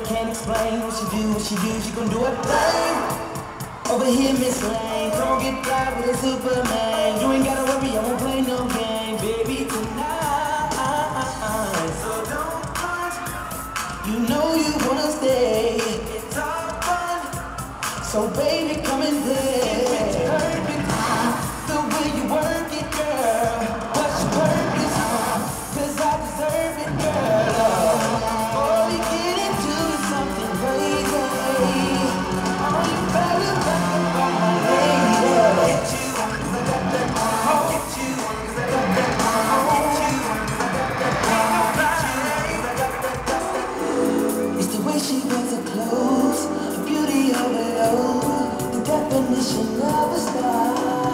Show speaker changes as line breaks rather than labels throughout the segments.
can't explain what she do, she gon' do her thing. Over here, Miss Lane, don't get fly with a Superman. You ain't gotta worry, I won't play no game, baby, tonight. So don't front, you know you wanna stay. It's all fun, so baby, come and play. The way you work it, girl, what's your purpose? 'Cause I deserve it, girl. Before we get into something crazy, all you better think about my lady. Get you, 'cause I got that on. Get you, 'cause I got that on. Get you, 'cause I got that on. Get you, 'cause I got that. It's the way she wears her clothes, the beauty overload, the definition of a star.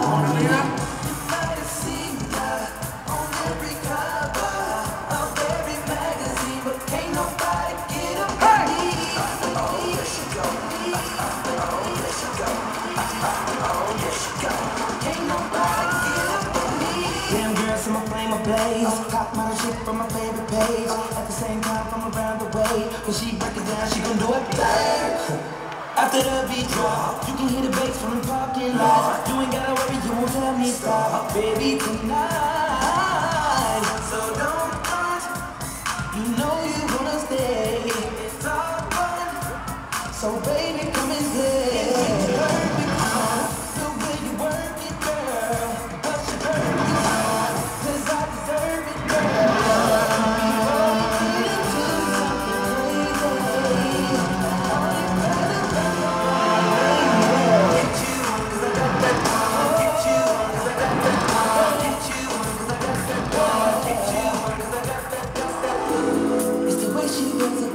Damn girl, so my flame ablaze. Top model shit from my favorite page. At the same time from around the way. When she break it down, she gon' do it thing. After the beat drop, you can hear the bass from the parking lot. You ain't gotta worry, you won't tell me stop, baby, tonight. So don't front, you know you wanna stay. It's all fun, so baby, come and play. The way you work it, girl, what's your purpose? 'Cause I deserve it, girl. Before we get into something crazy, all you better think about me. Get you, 'cause I got that on. Get you, 'cause I got that on. Get you, 'cause I got that on. Get you, 'cause I got that. It's the way she wears it.